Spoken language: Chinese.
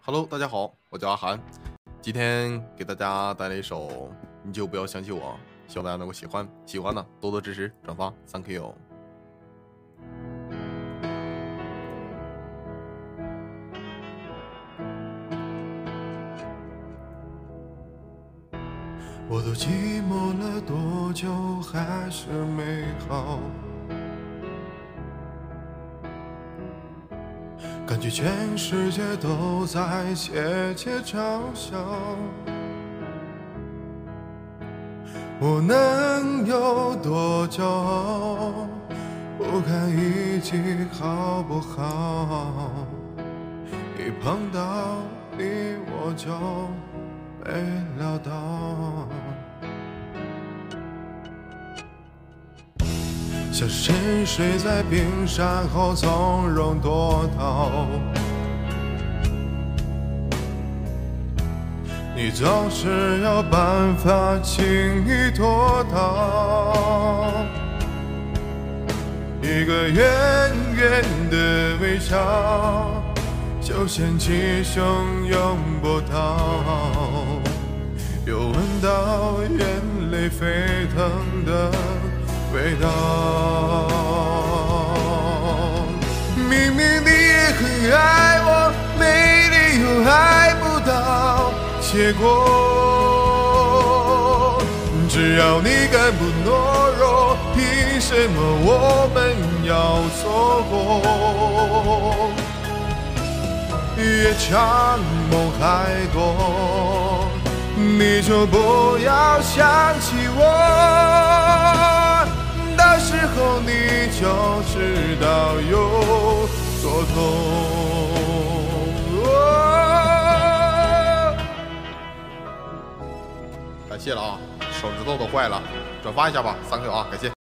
Hello，大家好，我叫阿涵，今天给大家带来一首《你就不要想起我》，希望大家能够喜欢，喜欢呢多多支持转发 ，Thank you。 我都寂寞了多久，还是美好，感觉全世界都在窃窃嘲笑，我能有多骄傲？不看一句好不好？一碰到你我就被撂倒，像沉睡在冰山后从容躲逃，你总是有办法轻易躲逃，一个远远的微笑就掀起汹涌波涛，又闻到眼泪沸腾的味道。明明你也很爱我，没理由爱不到结果。只要你敢不懦弱，凭什么我们要错过？夜长梦还多，你就不要想起我，到时候你就知道有多痛。 感谢了啊，手指头都坏了，转发一下吧，3个啊，感谢。